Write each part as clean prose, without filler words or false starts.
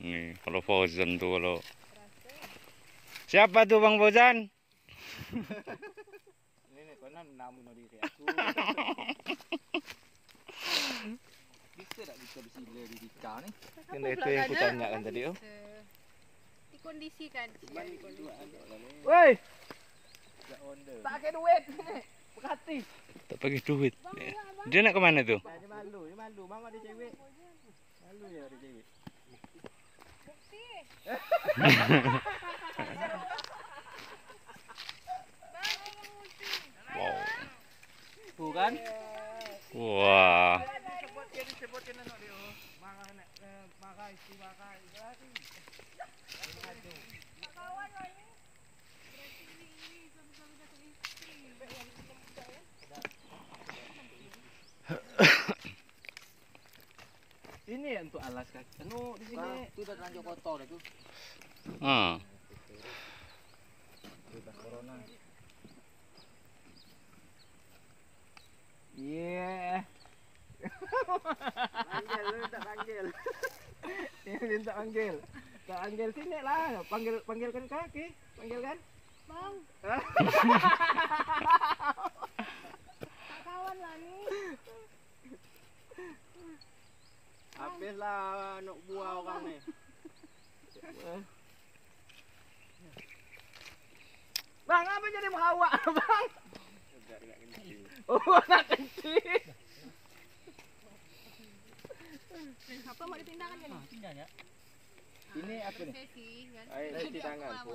Nih, kalau Fauzan tuh kalau siapa tuh Bang Fauzan? Ini konon namun diri aku. Bisa tak bisa bersila di Dika nih? Kan itu yang aku tanyakan tadi oh. Dikondisikan. Woi. Tak ada duit ni. Berhati. Tak pakai duit. Dia nak kemana tuh? Dia malu, Mama ada cewek. Malu ya ada cewek. Wow. Tuh kan? Wah. Sebutkan anak dia. Makai, istimakai. Kawan lo ini. Berarti ini suami-suami satu istri. Ini ya untuk alas kaki. Anu di sini. Itu udah terlanjur kotor dah tu. Bebas corona. Yeah. Panggil lu tak panggil. Dia minta panggil. Tak panggil sini lah. Panggilkan kaki. Panggilkan. Bang. Kawan lah ni. Habislah nak buah orang ni. Bang, apa jadi melawak bang? Oh, nak kencing. Apa mau ditindakkan kan? Tindak ya. Ini apa nih? Sesi kan. Ayo cuci tanganku.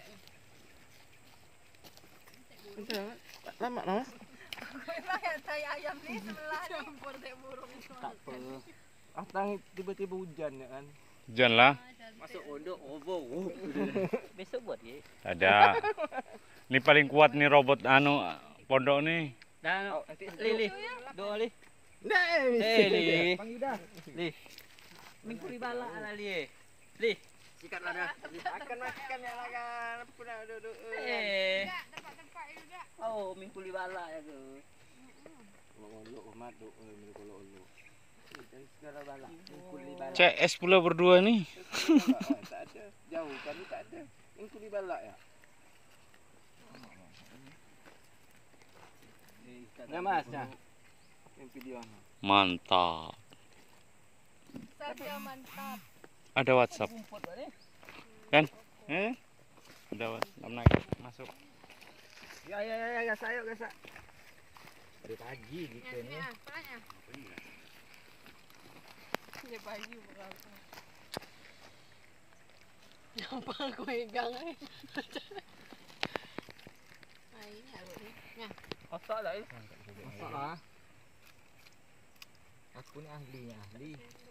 Lama nama? Memang ya saya ayam ni sebelah ni. Campur tak burung itu. Tak apa. Atang tiba-tiba hujan ya kan. Hujan lah. Masuk ondok ovo. Besok buat ye. Ada. Ini paling kuat nih robot anu pondok nih. Dan Lili. Doa Li. Li. Panggil dah. Li. Mingkuri bala ala Li. Li. Sikatlah dah. Akan makan ya lah kan. Puna duduk. Tempat-tempat juga. Oh, mingkuri bala ya tu. Kalau umat doa kalau ulu. Segala bala. Mingkuri bala. CS pula berdua nih. Tak ada. Jauh kami tak ada. Mingkuri balak ya. Ya mas, ya. Yang video Mantap. Saja mantap. Ada WhatsApp kan? Ada WhatsApp naik masuk. Ya, saya gasak. Dari pagi gitu ni. Apanya? Ya pagi berapa? Apa aku pegang ni? Ini harus ni. Nah. Masak dah. Masak ah. Aku ni ahli.